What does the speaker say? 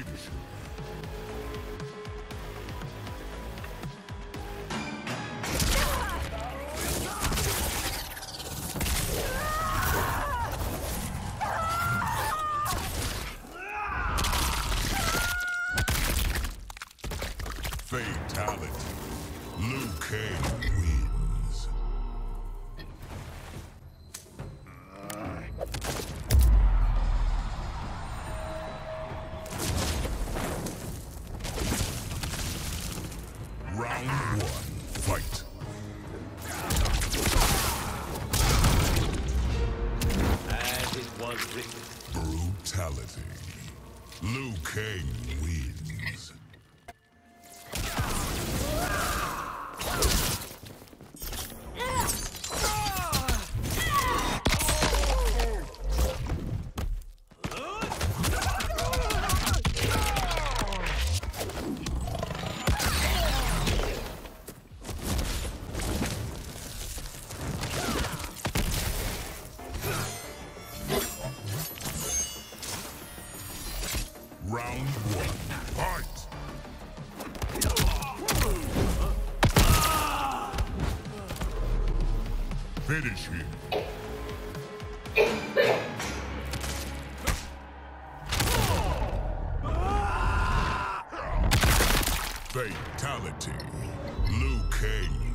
Finish him. Fatality. Liu Kang wins. Round one, fight. As it was written. Brutality. Liu Kang wins. Round one, fight! Finish him. Fatality. Liu Kang